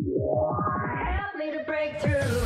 Help me to break through.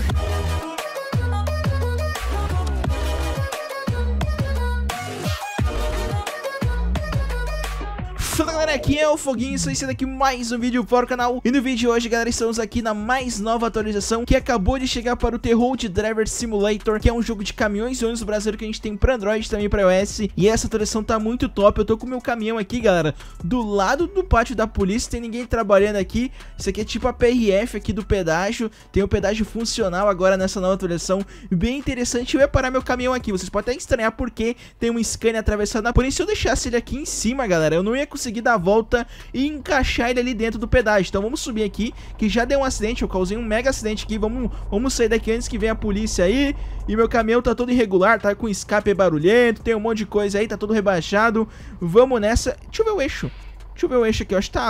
Fala galera, aqui é o Foguinho, estou iniciando aqui mais um vídeo para o canal. E no vídeo de hoje, galera, estamos aqui na mais nova atualização que acabou de chegar para o The Road Driver Simulator, que é um jogo de caminhões e ônibus brasileiro que a gente tem para Android, também para iOS. E essa atualização tá muito top. Eu tô com o meu caminhão aqui, galera, do lado do pátio da polícia, tem ninguém trabalhando aqui. Isso aqui é tipo a PRF aqui do pedágio, tem o pedágio funcional agora nessa nova atualização, bem interessante. Eu ia parar meu caminhão aqui, vocês podem até estranhar porque tem um Scania atravessado na polícia. Se eu deixasse ele aqui em cima, galera, eu não ia conseguir dar a volta e encaixar ele ali dentro do pedágio. Então vamos subir aqui, que já deu um acidente, eu causei um mega acidente aqui. Vamos sair daqui antes que venha a polícia aí. E meu caminhão tá todo irregular, tá com escape barulhento, tem um monte de coisa aí, tá todo rebaixado. Vamos nessa. Deixa eu ver o eixo. Deixa eu ver o eixo aqui, eu acho que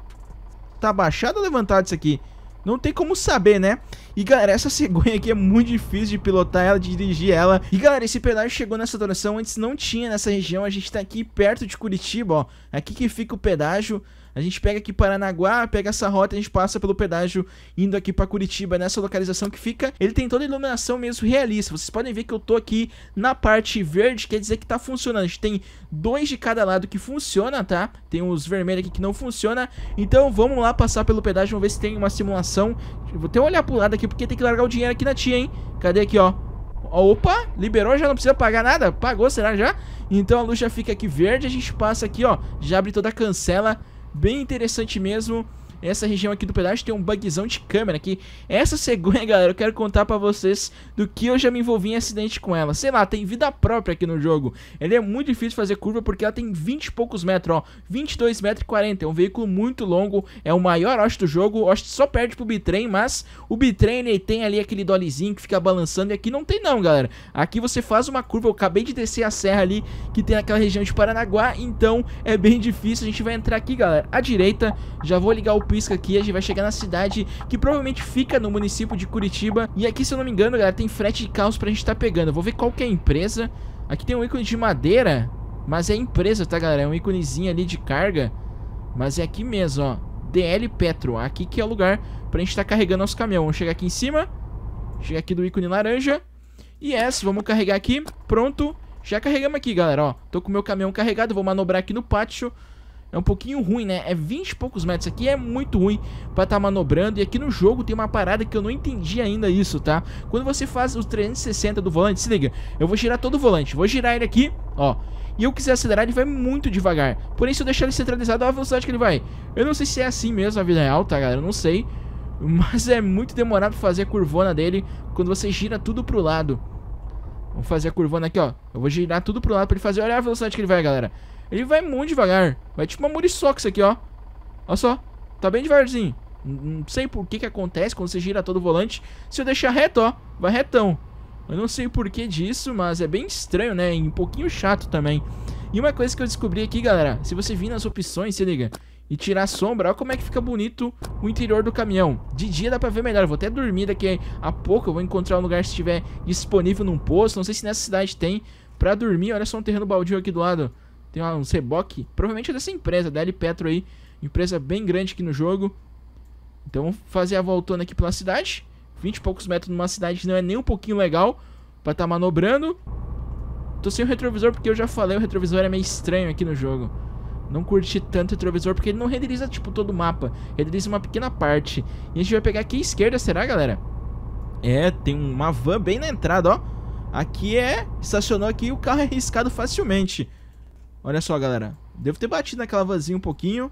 tá abaixado ou levantado isso aqui? Não tem como saber, né? E galera, essa cegonha aqui é muito difícil de pilotar ela, de dirigir ela. E galera, esse pedágio chegou nessa atualização, antes não tinha nessa região. A gente tá aqui perto de Curitiba, ó. Aqui que fica o pedágio. A gente pega aqui Paranaguá, pega essa rota e a gente passa pelo pedágio indo aqui pra Curitiba, nessa localização que fica. Ele tem toda a iluminação mesmo realista. Vocês podem ver que eu tô aqui na parte verde, quer dizer que tá funcionando. A gente tem dois de cada lado que funciona, tá? Tem os vermelhos aqui que não funciona. Então vamos lá passar pelo pedágio, vamos ver se tem uma simulação. Vou até olhar pro lado aqui, porque tem que largar o dinheiro aqui na tia, hein? Cadê aqui, ó? Opa, liberou, já não precisa pagar nada? Pagou, será já? Então a luz já fica aqui verde, a gente passa aqui, ó. Já abre toda a cancela. Bem interessante mesmo. Essa região aqui do pedágio tem um bugzão de câmera aqui. Essa cegonha, galera, eu quero contar pra vocês do que eu já me envolvi em acidente com ela. Sei lá, tem vida própria aqui no jogo. Ela é muito difícil fazer curva porque ela tem 20 e poucos metros, ó. 22 metros e 40. É um veículo muito longo. É o maior, acho, do jogo. Acho que só perde pro Bitrem, mas o Bitrem, ele tem ali aquele dollyzinho que fica balançando. E aqui não tem não, galera. Aqui você faz uma curva. Eu acabei de descer a serra ali que tem naquela região de Paranaguá. Então é bem difícil. A gente vai entrar aqui, galera, à direita. Já vou ligar o pisca aqui, a gente vai chegar na cidade que provavelmente fica no município de Curitiba. E aqui, se eu não me engano, galera, tem frete de carros pra gente tá pegando. Eu vou ver qual que é a empresa. Aqui tem um ícone de madeira, mas é empresa, tá, galera? É um íconezinho ali de carga, mas é aqui mesmo, ó, DL Petro. Aqui que é o lugar pra gente tá carregando nosso caminhão. Vamos chegar aqui em cima, chegar aqui do ícone laranja. E vamos carregar aqui, pronto. Já carregamos aqui, galera, ó. Tô com o meu caminhão carregado, vou manobrar aqui no pátio. É um pouquinho ruim, né? É 20 e poucos metros. Aqui é muito ruim pra estar manobrando. E aqui no jogo tem uma parada que eu não entendi ainda isso, tá? Quando você faz os 360 do volante, se liga, eu vou girar todo o volante. Vou girar ele aqui, ó. E eu quiser acelerar, ele vai muito devagar. Porém, se eu deixar ele centralizado, olha a velocidade que ele vai. Eu não sei se é assim mesmo na vida real, tá, galera? Eu não sei. Mas é muito demorado fazer a curvona dele quando você gira tudo pro lado. Vamos fazer a curvona aqui, ó. Eu vou girar tudo pro lado pra ele fazer. Olha a velocidade que ele vai, galera. Ele vai muito devagar. Vai tipo uma muriçoca isso aqui, ó. Olha só. Tá bem devagarzinho. Não sei por que acontece quando você gira todo o volante. Se eu deixar reto, ó, vai retão. Eu não sei o porquê disso, mas é bem estranho, né? E um pouquinho chato também. E uma coisa que eu descobri aqui, galera, se você vir nas opções, se liga, e tirar a sombra, olha como é que fica bonito o interior do caminhão. De dia dá pra ver melhor. Eu vou até dormir daqui a pouco. Eu vou encontrar um lugar se estiver disponível num posto. Não sei se nessa cidade tem pra dormir. Olha só um terreno baldio aqui do lado. Tem um reboque, provavelmente é dessa empresa, DL Petro aí. Empresa bem grande aqui no jogo. Então vamos fazer a voltona aqui pela cidade. 20 e poucos metros numa cidade que não é nem um pouquinho legal pra estar manobrando. Tô sem o retrovisor porque eu já falei, o retrovisor é meio estranho aqui no jogo. Não curti tanto o retrovisor porque ele não renderiza tipo todo o mapa. Renderiza uma pequena parte. E a gente vai pegar aqui à esquerda, será, galera? É, tem uma van bem na entrada, ó. Aqui estacionou aqui e o carro é arriscado facilmente. Olha só, galera, devo ter batido naquela vanzinha um pouquinho.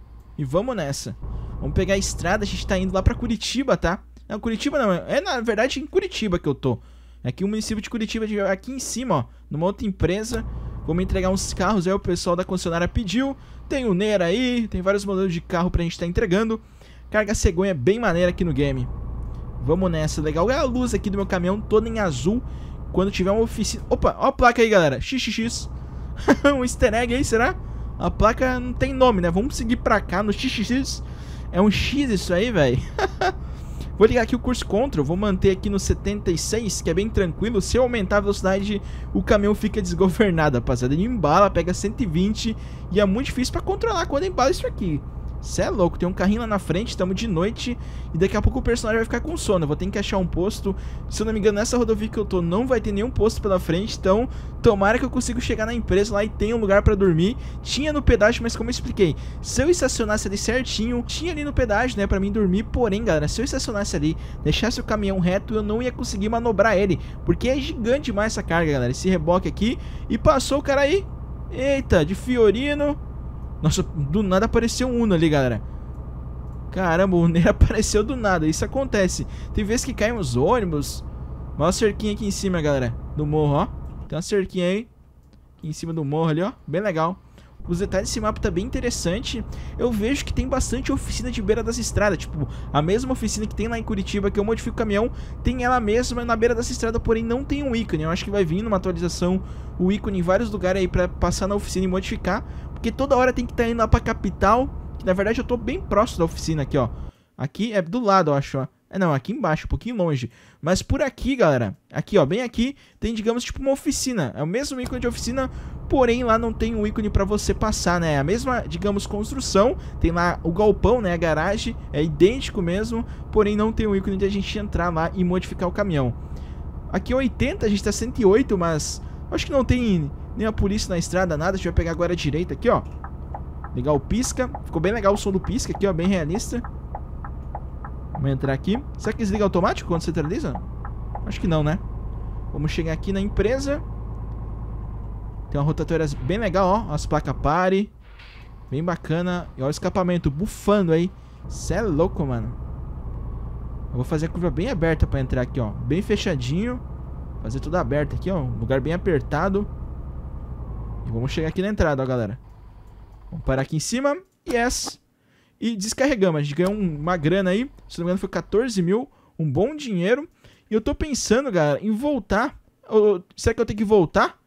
E vamos nessa. Vamos pegar a estrada, a gente tá indo lá pra Curitiba, tá? Não, Curitiba não, é na verdade em Curitiba que eu tô. Aqui o município de Curitiba, aqui em cima, ó, numa outra empresa. Vamos entregar uns carros aí, o pessoal da concessionária pediu. Tem o Neira aí, tem vários modelos de carro pra gente tá entregando. Carga cegonha bem maneira aqui no game. Vamos nessa, legal. Olha a luz aqui do meu caminhão, toda em azul. Quando tiver uma oficina... Opa, ó a placa aí, galera, XXX. Um easter egg aí, será? A placa não tem nome, né? Vamos seguir pra cá no XXX. É um X isso aí, velho. Vou ligar aqui o curso control. Vou manter aqui no 76, que é bem tranquilo. Se eu aumentar a velocidade, o caminhão fica desgovernado, rapaziada. Ele embala, pega 120. E é muito difícil pra controlar quando embala isso aqui. Cê é louco, tem um carrinho lá na frente, estamos de noite e daqui a pouco o personagem vai ficar com sono. Eu vou ter que achar um posto. Se eu não me engano, nessa rodovia que eu tô não vai ter nenhum posto pela frente, então tomara que eu consiga chegar na empresa lá e tenha um lugar pra dormir. Tinha no pedágio, mas como eu expliquei, se eu estacionasse ali certinho, tinha ali no pedágio, né, pra mim dormir. Porém, galera, se eu estacionasse ali, deixasse o caminhão reto, eu não ia conseguir manobrar ele, porque é gigante demais essa carga, galera. Esse reboque aqui, e passou o cara aí. Eita, de Fiorino. Nossa, do nada apareceu um Uno ali, galera. Caramba, o Uno apareceu do nada. Isso acontece. Tem vezes que caem os ônibus. Olha a cerquinha aqui em cima, galera, do morro, ó. Tem uma cerquinha aí aqui em cima do morro ali, ó. Bem legal. Os detalhes desse mapa tá bem interessante. Eu vejo que tem bastante oficina de beira das estradas. Tipo, a mesma oficina que tem lá em Curitiba, que eu modifico o caminhão, tem ela mesma na beira dessa estrada, porém não tem um ícone. Eu acho que vai vir numa atualização o ícone em vários lugares aí pra passar na oficina e modificar. Porque toda hora tem que estar indo lá pra capital. Que na verdade eu tô bem próximo da oficina aqui, ó. Aqui é do lado, eu acho, ó. É, não, aqui embaixo, um pouquinho longe. Mas por aqui, galera, aqui, ó, bem aqui, tem, digamos, tipo uma oficina. É o mesmo ícone de oficina, porém lá não tem um ícone pra você passar, né? É a mesma, digamos, construção. Tem lá o galpão, né, a garagem, é idêntico mesmo. Porém não tem um ícone de a gente entrar lá e modificar o caminhão. Aqui é 80, a gente tá 108, mas acho que não tem nem a polícia na estrada, nada. A gente vai pegar agora a direita aqui, ó. Ligar o pisca. Ficou bem legal o som do pisca aqui, ó, bem realista. Vamos entrar aqui. Será que desliga automático quando você centraliza? Acho que não, né? Vamos chegar aqui na empresa. Tem uma rotatória bem legal, ó. As placas pare. Bem bacana. E olha o escapamento bufando aí. Cê é louco, mano. Eu vou fazer a curva bem aberta pra entrar aqui, ó. Bem fechadinho. Fazer tudo aberto aqui, ó. Um lugar bem apertado. E vamos chegar aqui na entrada, ó, galera. Vamos parar aqui em cima. Yes. E descarregamos, a gente ganhou uma grana aí. Se não me engano foi 14 mil. Um bom dinheiro. E eu tô pensando, galera, em voltar. Será que eu tenho que voltar?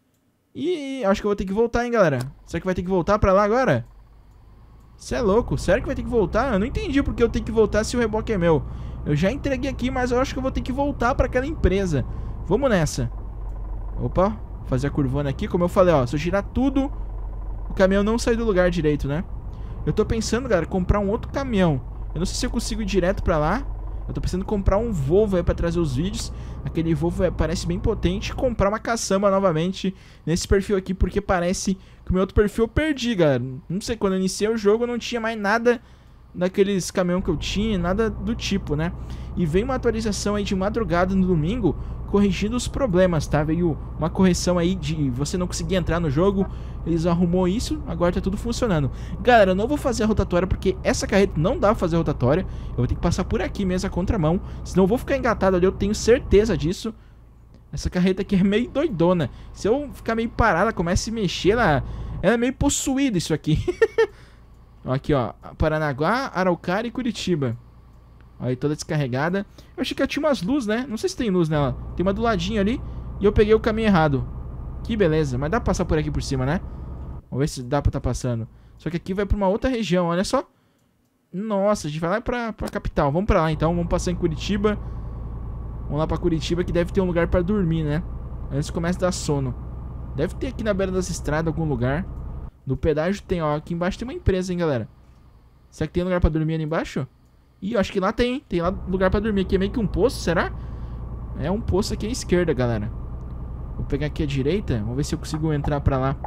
E acho que eu vou ter que voltar, hein, galera. Será que vai ter que voltar pra lá agora? Você é louco, sério que vai ter que voltar? Eu não entendi porque eu tenho que voltar se o reboque é meu. Eu já entreguei aqui, mas eu acho que eu vou ter que voltar pra aquela empresa. Vamos nessa. Opa, fazer a curvona aqui. Como eu falei, ó, se eu girar tudo, o caminhão não sai do lugar direito, né? Eu tô pensando, galera, comprar um outro caminhão. Eu não sei se eu consigo ir direto pra lá. Eu tô pensando em comprar um Volvo aí pra trazer os vídeos. Aquele Volvo parece bem potente. Comprar uma caçamba novamente nesse perfil aqui, porque parece que o meu outro perfil eu perdi, galera. Não sei, quando eu iniciei o jogo eu não tinha mais nada daqueles caminhões que eu tinha, nada do tipo, né? E veio uma atualização aí de madrugada no domingo, corrigindo os problemas, tá? Veio uma correção aí de você não conseguir entrar no jogo. Eles arrumou isso, agora tá tudo funcionando. Galera, eu não vou fazer a rotatória porque essa carreta não dá pra fazer a rotatória. Eu vou ter que passar por aqui mesmo a contramão, senão eu vou ficar engatado ali, eu tenho certeza disso. Essa carreta aqui é meio doidona. Se eu ficar meio parada, começa a se mexer, ela é meio possuída isso aqui. Aqui, ó, Paranaguá, Araucária e Curitiba. Aí toda descarregada. Eu achei que ela tinha umas luzes, né? Não sei se tem luz nela. Tem uma do ladinho ali. E eu peguei o caminho errado. Que beleza. Mas dá pra passar por aqui por cima, né? Vamos ver se dá pra tá passando. Só que aqui vai pra uma outra região, olha só. Nossa, a gente vai lá pra capital. Vamos pra lá então, vamos passar em Curitiba. Vamos lá pra Curitiba, que deve ter um lugar pra dormir, né? Antes começa a dar sono. Deve ter aqui na beira das estradas algum lugar. No pedágio tem, ó. Aqui embaixo tem uma empresa, hein, galera. Será que tem lugar pra dormir ali embaixo? Ih, eu acho que lá tem. Tem lá lugar pra dormir. Aqui é meio que um poço, será? É um poço aqui à esquerda, galera. Vou pegar aqui à direita. Vamos ver se eu consigo entrar pra lá.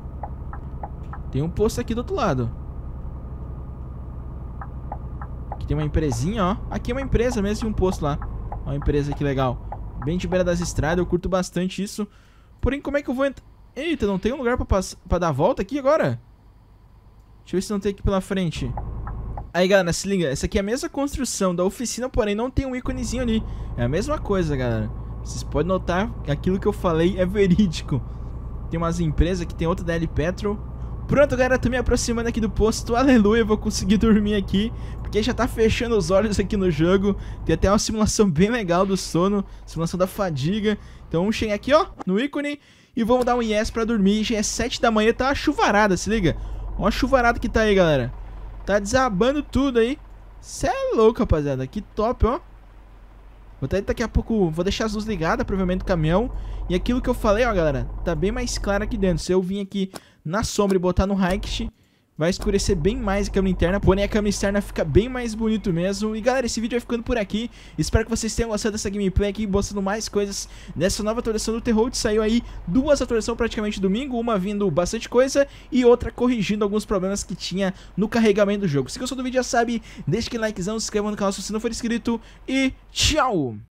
Tem um poço aqui do outro lado. Aqui tem uma empresinha, ó. Aqui é uma empresa mesmo, tem um poço lá. Ó, uma empresa aqui legal. Bem de beira das estradas, eu curto bastante isso. Porém, como é que eu vou entrar? Eita, não tem um lugar pra dar a volta aqui agora? Deixa eu ver se não tem aqui pela frente. Aí, galera, se liga. Essa aqui é a mesma construção da oficina, porém não tem um íconezinho ali. É a mesma coisa, galera. Vocês podem notar que aquilo que eu falei é verídico. Tem umas empresas que tem outra da L Petrol. Pronto, galera, tô me aproximando aqui do posto. Aleluia, eu vou conseguir dormir aqui, porque já tá fechando os olhos aqui no jogo. Tem até uma simulação bem legal do sono, simulação da fadiga. Então vamos chegar aqui, ó, no ícone e vamos dar um yes pra dormir. Já é 7 da manhã, tá uma chuvarada, se liga. Ó a chuvarada que tá aí, galera. Tá desabando tudo aí. Cê é louco, rapaziada, que top, ó. Vou até daqui a pouco, vou deixar as luzes ligadas, provavelmente do caminhão. E aquilo que eu falei, ó, galera, tá bem mais claro aqui dentro. Se eu vir aqui na sombra e botar no Hiked, vai escurecer bem mais a câmera interna, porém a câmera externa fica bem mais bonito mesmo. E galera, esse vídeo vai ficando por aqui. Espero que vocês tenham gostado dessa gameplay aqui, mostrando mais coisas nessa nova atualização do Terhold. Saiu aí 2 atualizações praticamente domingo, uma vindo bastante coisa e outra corrigindo alguns problemas que tinha no carregamento do jogo. Se gostou do vídeo já sabe, deixa aquele likezão, se inscreva no canal se você não for inscrito e tchau!